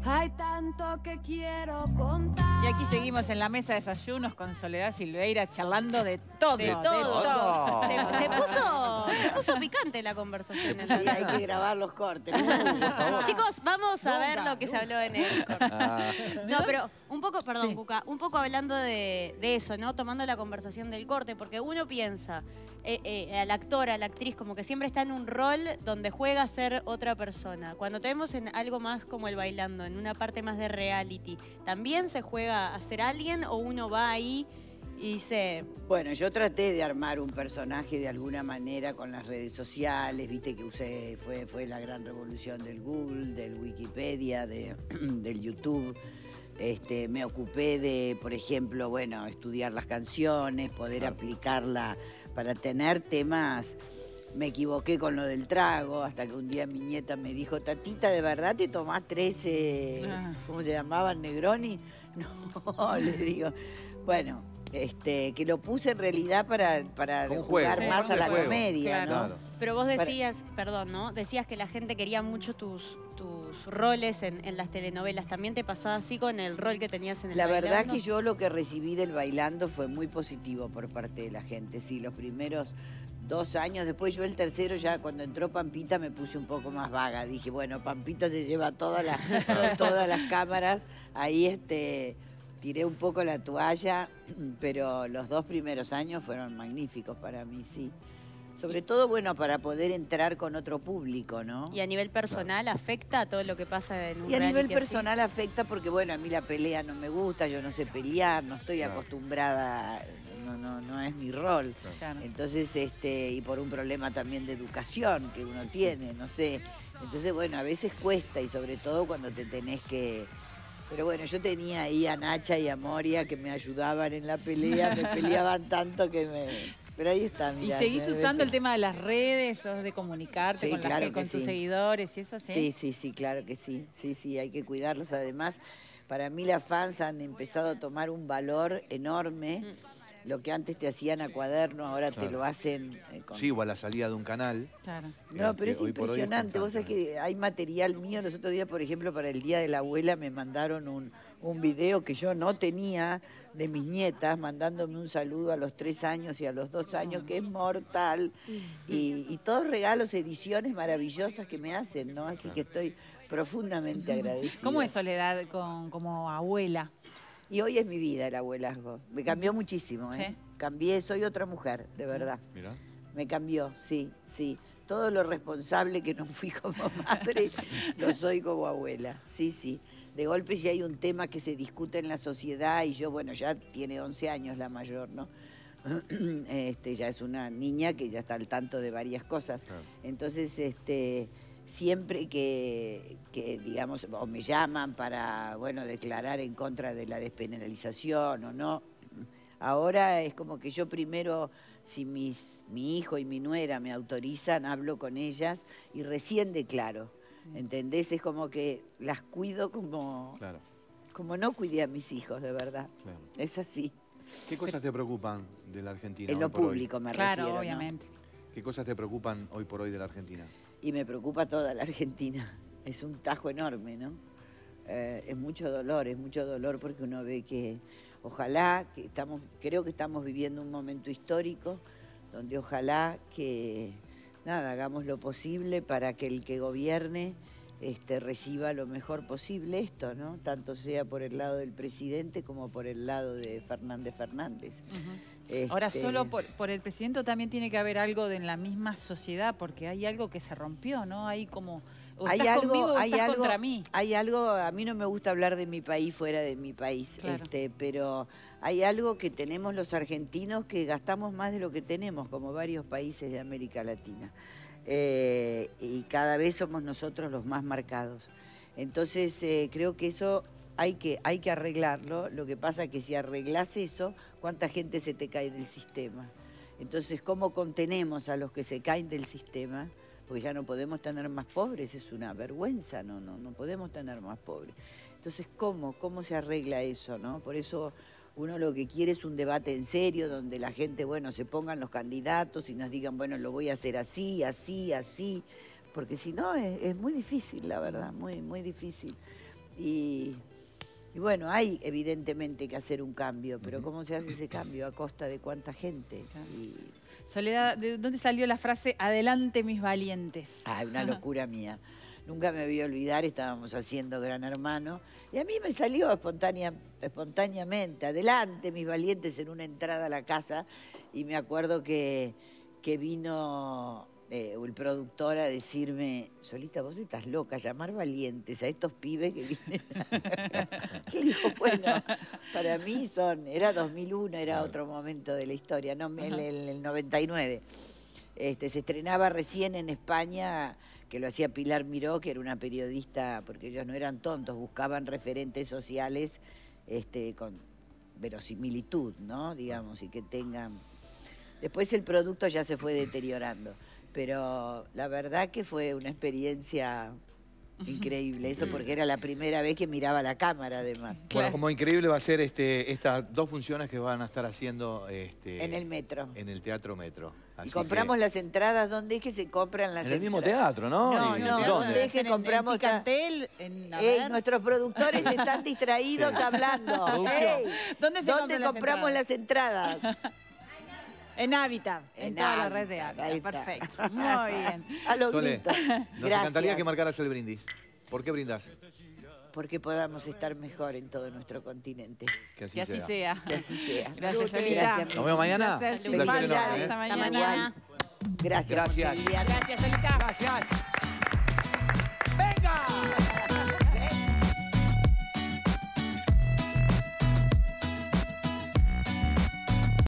Hay tanto que quiero contar. Y aquí seguimos en la mesa de desayunos con Soledad Silveira charlando de todo. De todo. De Se puso picante la conversación. Sí, hay que grabar los cortes. Chicos, vamos a ver lo que se habló en el corte. No, pero un poco, perdón, Sí. Cuca, un poco hablando de eso, ¿no? Tomando la conversación del corte, porque uno piensa, al actor, a la actriz, como que siempre está en un rol donde juega a ser otra persona. Cuando te vemos en algo más como el bailando, en una parte más de reality, ¿también se juega a ser alguien o uno va ahí y dice... Bueno, yo traté de armar un personaje de alguna manera con las redes sociales, viste que usé, fue la gran revolución del Google, del Wikipedia, del YouTube. Me ocupé de, por ejemplo, bueno, estudiar las canciones, poder aplicarla para tener temas. Me equivoqué con lo del trago, hasta que un día mi nieta me dijo, Tatita, ¿de verdad te tomás 13, ¿cómo se llamaban, Negroni? No, le digo, bueno, que lo puse en realidad para jugar juego, más a la juego. comedia, Claro. ¿no? Pero vos decías, perdón, ¿no? Decías que la gente quería mucho tus roles en las telenovelas. ¿También te pasaba así con el rol que tenías en el La Bailando? verdad que yo lo que recibí del Bailando fue muy positivo por parte de la gente. Sí, los primeros 2 años, después yo el tercero ya cuando entró Pampita me puse un poco más vaga. Dije, bueno, Pampita se lleva todas las cámaras. Ahí tiré un poco la toalla, pero los 2 primeros años fueron magníficos para mí, sí. Sobre todo, bueno, para poder entrar con otro público, ¿no? ¿Y a nivel personal afecta a todo lo que pasa en un Y a nivel reality así? personal afecta porque, bueno, a mí la pelea no me gusta, yo no sé pelear, no estoy acostumbrada, no es mi rol. Claro. Entonces, y por un problema también de educación que uno tiene, no sé. Entonces, bueno, a veces cuesta y sobre todo cuando te tenés que... Pero bueno, yo tenía ahí a Nacha y a Moria que me ayudaban en la pelea, me peleaban tanto que me... Pero ahí está, ¿Y mirá, seguís me- usando el tema de las redes, sos de comunicarte Sí, con, claro que con tus sí. seguidores y eso? Sí, claro que sí. Sí, hay que cuidarlos. Además, para mí las fans han empezado a tomar un valor enorme. Lo que antes te hacían a cuaderno, ahora te lo hacen con... Sí, o a la salida de un canal. Claro. No, pero es Hoy por hoy es impresionante. Vos sabés constante. que hay material mío. Los otros días, por ejemplo, para el Día de la Abuela me mandaron un video que yo no tenía de mis nietas, mandándome un saludo a los 3 años y a los 2 años, que es mortal. Y todos regalos, ediciones maravillosas que me hacen, ¿no? Así que estoy profundamente agradecida. ¿Cómo es Soledad como abuela? Y hoy es mi vida el abuelazgo. Me cambió muchísimo, ¿eh? Sí. Cambié, soy otra mujer, de verdad. Mirá. Me cambió, sí. Todo lo responsable que no fui como madre, lo soy como abuela. Sí. De golpe si hay un tema que se discute en la sociedad y yo, bueno, ya tiene 11 años la mayor, ¿no? Ya es una niña que ya está al tanto de varias cosas. Claro. Entonces, siempre que, digamos, o me llaman para, bueno, declarar en contra de la despenalización o no, ahora es como que yo primero, si mi hijo y mi nuera me autorizan, hablo con ellas y recién declaro, ¿entendés? Es como que las cuido como no cuidé a mis hijos, de verdad. Claro. Es así. ¿Qué cosas te preocupan de la Argentina? En hoy lo por hoy? público me Claro, refiero, ¿no? obviamente. ¿Qué cosas te preocupan hoy por hoy de la Argentina? Y me preocupa toda la Argentina. Es un tajo enorme, ¿no? Es mucho dolor porque uno ve que ojalá, creo que estamos viviendo un momento histórico donde ojalá que, nada, hagamos lo posible para que el que gobierne reciba lo mejor posible esto, ¿no? Tanto sea por el lado del presidente como por el lado de Fernández. Ahora, solo por el presidente también tiene que haber algo en la misma sociedad, porque hay algo que se rompió, ¿no? Hay como, o estás conmigo o estás contra mí. Hay algo, a mí no me gusta hablar de mi país fuera de mi país, Claro. Pero hay algo que tenemos los argentinos que gastamos más de lo que tenemos, como varios países de América Latina. Y cada vez somos nosotros los más marcados. Entonces, creo que eso hay que arreglarlo. Lo que pasa es que si arreglás eso, ¿cuánta gente se te cae del sistema? Entonces, ¿cómo contenemos a los que se caen del sistema? Porque ya no podemos tener más pobres, es una vergüenza, no podemos tener más pobres. Entonces, ¿cómo se arregla eso, no? Por eso uno lo que quiere es un debate en serio, donde la gente, bueno, se pongan los candidatos y nos digan, bueno, lo voy a hacer así, porque si no es muy difícil, la verdad, muy difícil. Y bueno, hay evidentemente que hacer un cambio, pero ¿cómo se hace ese cambio? ¿A costa de cuánta gente? Soledad, ¿de dónde salió la frase adelante mis valientes? Una locura mía. Nunca me voy a olvidar, estábamos haciendo Gran Hermano y a mí me salió espontáneamente, adelante mis valientes, en una entrada a la casa, y me acuerdo que vino el productor a decirme: Solita, vos estás loca, llamar valientes a estos pibes que vienen. Le digo, bueno, para mí era 2001, era otro momento de la historia, no, el 99. Se estrenaba recién en España, que lo hacía Pilar Miró, que era una periodista, porque ellos no eran tontos, buscaban referentes sociales con verosimilitud, ¿no? Digamos, y que tengan... Después el producto ya se fue deteriorando, pero la verdad que fue una experiencia increíble, eso porque era la primera vez que miraba la cámara, además. Bueno, como increíble va a ser estas 2 funciones que van a estar haciendo en el Metro. En el Teatro Metro. Así y compramos las entradas. ¿Dónde es que se compran las entradas? En el mismo teatro, ¿no? No, ¿dónde es que compramos? En Ticantel, nuestros productores están distraídos hablando. ¿Dónde compramos las entradas? En Hábitat, en toda la red de Hábitat. Perfecto, muy bien. Sole, nos encantaría que marcaras el brindis. ¿Por qué brindás? Porque podamos estar mejor en todo nuestro continente. Que así sea. Que así sea. Gracias, Solita. Nos vemos mañana. Felicidades. Hasta mañana. Gracias. Gracias, Solita. Gracias. ¡Venga!